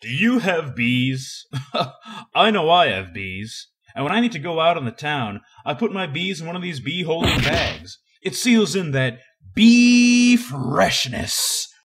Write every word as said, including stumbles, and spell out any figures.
Do you have bees? I know I have bees. And when I need to go out in the town, I put my bees in one of these bee-holding bags. It seals in that bee freshness